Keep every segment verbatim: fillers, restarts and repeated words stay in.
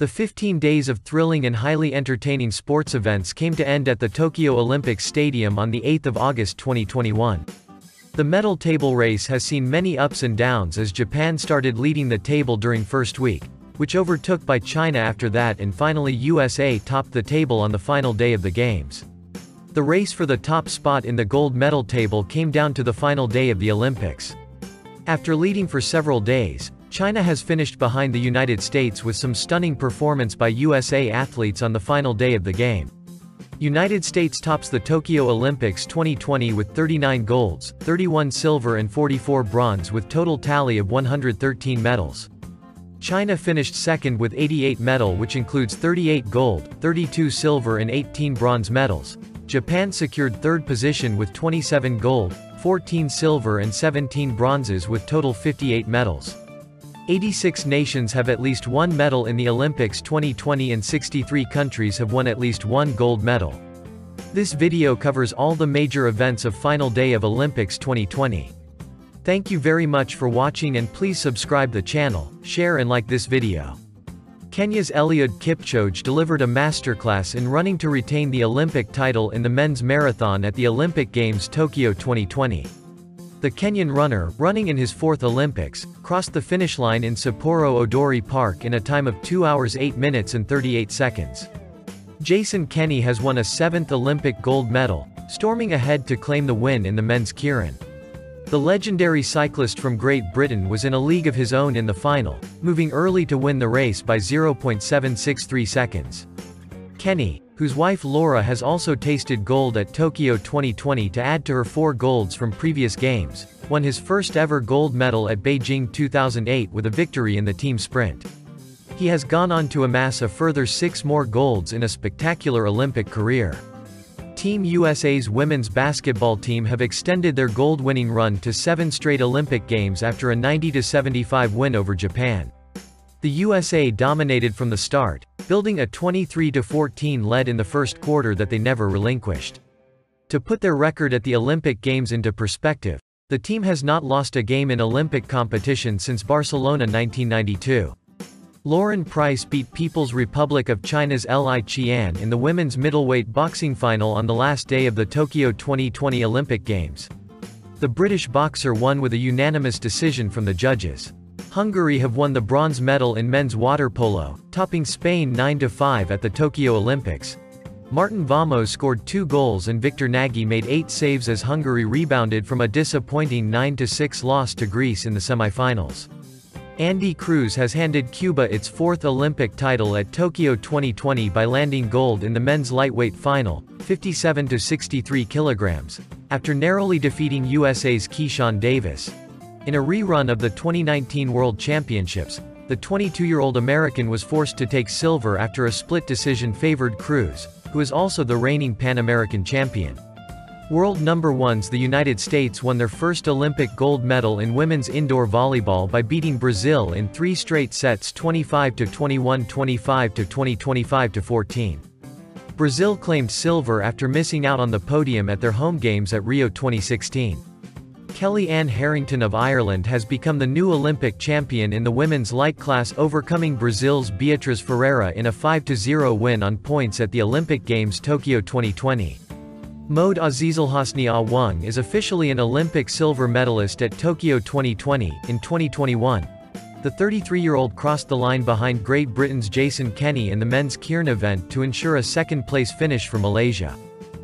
The fifteen days of thrilling and highly entertaining sports events came to end at the Tokyo Olympic Stadium on the eighth of August twenty twenty-one. The medal table race has seen many ups and downs as Japan started leading the table during first week, which overtook by China after that, and finally U S A topped the table on the final day of the Games. The race for the top spot in the gold medal table came down to the final day of the Olympics. After leading for several days, China has finished behind the United States with some stunning performance by U S A athletes on the final day of the game. United States tops the Tokyo Olympics twenty twenty with thirty-nine golds, thirty-one silver and forty-four bronze with total tally of one hundred thirteen medals. China finished second with eighty-eight medal, which includes thirty-eight gold, thirty-two silver and eighteen bronze medals. Japan secured third position with twenty-seven gold, fourteen silver and seventeen bronzes with total fifty-eight medals. eighty-six nations have at least one medal in the Olympics twenty twenty and sixty-three countries have won at least one gold medal. This video covers all the major events of final day of Olympics twenty twenty. Thank you very much for watching, and please subscribe the channel, share and like this video. Kenya's Eliud Kipchoge delivered a masterclass in running to retain the Olympic title in the men's marathon at the Olympic Games Tokyo twenty twenty. The Kenyan runner, running in his fourth Olympics, crossed the finish line in Sapporo Odori Park in a time of two hours eight minutes and thirty-eight seconds. Jason Kenny has won a seventh Olympic gold medal, storming ahead to claim the win in the men's keirin. The legendary cyclist from Great Britain was in a league of his own in the final, moving early to win the race by zero point seven six three seconds. Kenny, whose wife Laura has also tasted gold at Tokyo twenty twenty to add to her four golds from previous games, won his first ever gold medal at Beijing two thousand eight with a victory in the team sprint. He has gone on to amass a further six more golds in a spectacular Olympic career. Team U S A's women's basketball team have extended their gold-winning run to seven straight Olympic Games after a ninety to seventy-five win over Japan. The U S A dominated from the start, building a twenty-three to fourteen lead in the first quarter that they never relinquished. To put their record at the Olympic Games into perspective, the team has not lost a game in Olympic competition since Barcelona nineteen ninety-two. Lauren Price beat People's Republic of China's Li Qian in the women's middleweight boxing final on the last day of the Tokyo twenty twenty Olympic Games. The British boxer won with a unanimous decision from the judges. Hungary have won the bronze medal in men's water polo, topping Spain nine to five at the Tokyo Olympics. Martin Vamos scored two goals and Victor Nagy made eight saves as Hungary rebounded from a disappointing nine to six loss to Greece in the semifinals. Andy Cruz has handed Cuba its fourth Olympic title at Tokyo twenty twenty by landing gold in the men's lightweight final, fifty-seven to sixty-three kilograms, after narrowly defeating U S A's Keyshawn Davis. In a rerun of the twenty nineteen World Championships, the twenty-two-year-old American was forced to take silver after a split decision favored Cruz, who is also the reigning Pan American champion. World number ones The United States won their first Olympic gold medal in women's indoor volleyball by beating Brazil in three straight sets twenty-five to twenty-one, twenty-five to twenty, twenty-five to fourteen. Brazil claimed silver after missing out on the podium at their home games at Rio twenty sixteen. Kelly Ann Harrington of Ireland has become the new Olympic champion in the women's light class, overcoming Brazil's Beatriz Ferreira in a five to zero win on points at the Olympic Games Tokyo twenty twenty. Mode Azizulhasni Awang is officially an Olympic silver medalist at Tokyo twenty twenty. In twenty twenty-one, the thirty-three-year-old crossed the line behind Great Britain's Jason Kenny in the men's keirin event to ensure a second-place finish for Malaysia.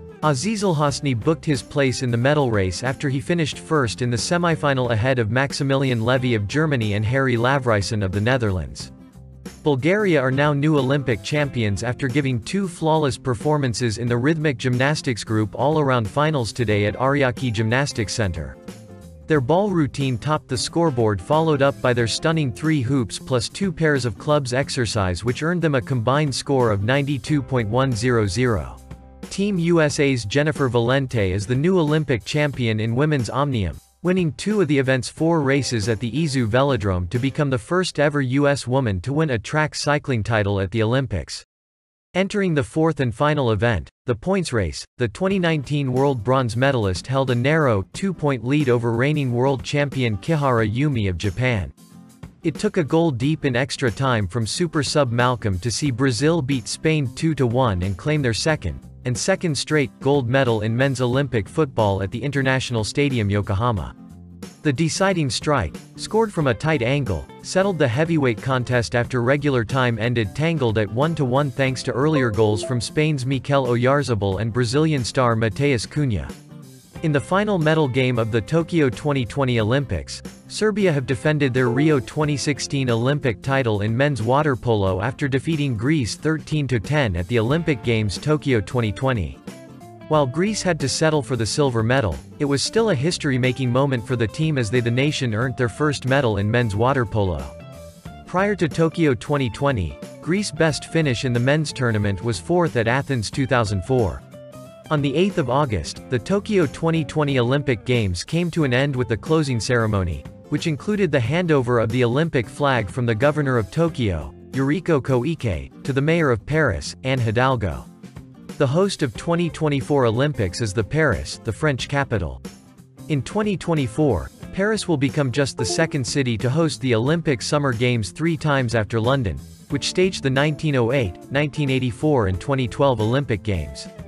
Azizulhasni booked his place in the medal race after he finished first in the semi-final ahead of Maximilian Levy of Germany and Harry Lavrysen of the Netherlands. Bulgaria are now new Olympic champions after giving two flawless performances in the rhythmic gymnastics group all-around finals today at Aryaki Gymnastics Center. Their ball routine topped the scoreboard, followed up by their stunning three hoops plus two pairs of clubs exercise, which earned them a combined score of ninety-two point one hundred. Team U S A's Jennifer Valente is the new Olympic champion in women's omnium, winning two of the event's four races at the Izu Velodrome to become the first ever U S woman to win a track cycling title at the Olympics. Entering the fourth and final event, the points race, the twenty nineteen world bronze medalist held a narrow, two-point lead over reigning world champion Kihara Yumi of Japan. It took a goal deep in extra time from super sub Malcolm to see Brazil beat Spain two to one and claim their second, and second straight, gold medal in men's Olympic football at the International Stadium Yokohama. The deciding strike, scored from a tight angle, settled the heavyweight contest after regular time ended tangled at one to one thanks to earlier goals from Spain's Mikel Oyarzabal and Brazilian star Matheus Cunha. In the final medal game of the Tokyo twenty twenty Olympics, Serbia have defended their Rio twenty sixteen Olympic title in men's water polo after defeating Greece thirteen to ten at the Olympic Games Tokyo twenty twenty. While Greece had to settle for the silver medal, it was still a history-making moment for the team as they the nation earned their first medal in men's water polo. Prior to Tokyo twenty twenty, Greece's best finish in the men's tournament was fourth at Athens two thousand four. On the eighth of August, the Tokyo twenty twenty Olympic Games came to an end with the closing ceremony, which included the handover of the Olympic flag from the governor of Tokyo, Yuriko Koike, to the mayor of Paris, Anne Hidalgo. The host of twenty twenty-four Olympics is the Paris, the French capital. In twenty twenty-four, Paris will become just the second city to host the Olympic Summer Games three times after London, which staged the nineteen oh eight, nineteen eighty-four and twenty twelve Olympic Games.